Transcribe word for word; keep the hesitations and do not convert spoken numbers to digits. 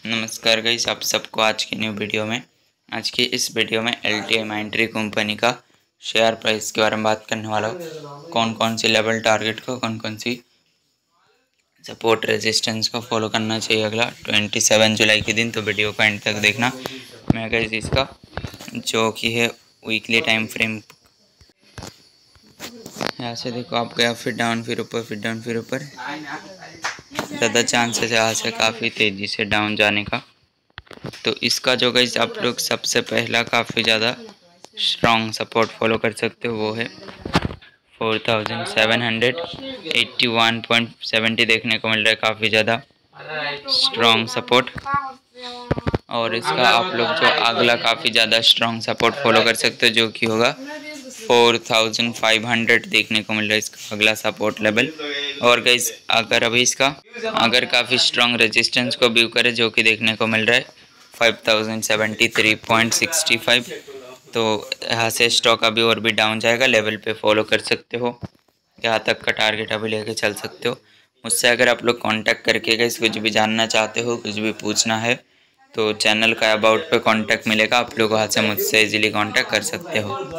नमस्कार गाइस, आप सबको आज की न्यू वीडियो में आज की इस वीडियो में L T I Mindtree company का शेयर प्राइस के बारे में बात करने वाला हूँ। कौन कौन सी लेवल टारगेट को, कौन कौन सी सपोर्ट रेजिस्टेंस को फॉलो करना चाहिए अगला सत्ताईस जुलाई के दिन। तो वीडियो को एंड तक देखना। मैं गाइस इसका जो कि है वीकली टाइम फ्रेम, यहाँ से देखो आप गया फिर डाउन फिर ऊपर फिर डाउन फिर ऊपर, ज़्यादा चांसेस है यहाँ से काफ़ी तेज़ी से डाउन जाने का। तो इसका जो गाइस आप लोग सबसे पहला काफ़ी ज़्यादा स्ट्रॉन्ग सपोर्ट फॉलो कर सकते हो वो है four thousand seven hundred eighty one point seventy देखने को मिल रहा है, काफ़ी ज़्यादा स्ट्रॉन्ग सपोर्ट। और इसका आप लोग जो अगला काफ़ी ज़्यादा स्ट्रॉन्ग सपोर्ट फॉलो कर सकते हो जो कि होगा फोर थाउजेंड फाइव हंड्रेड देखने को मिल रहा है इसका अगला सपोर्ट लेवल। और गाइस अगर अभी इसका अगर काफ़ी स्ट्रॉन्ग रेजिस्टेंस को व्यू करे जो कि देखने को मिल रहा है five thousand seventy three point sixty five, तो यहाँ से स्टॉक अभी और भी डाउन जाएगा, लेवल पे फॉलो कर सकते हो, यहाँ तक का टारगेट अभी लेके चल सकते हो। मुझसे अगर आप लोग कांटेक्ट करके गाइस कुछ भी जानना चाहते हो, कुछ भी पूछना है तो चैनल का अबाउट पे कांटेक्ट मिलेगा, आप लोग वहाँ से मुझसे इजीली कांटेक्ट कर सकते हो।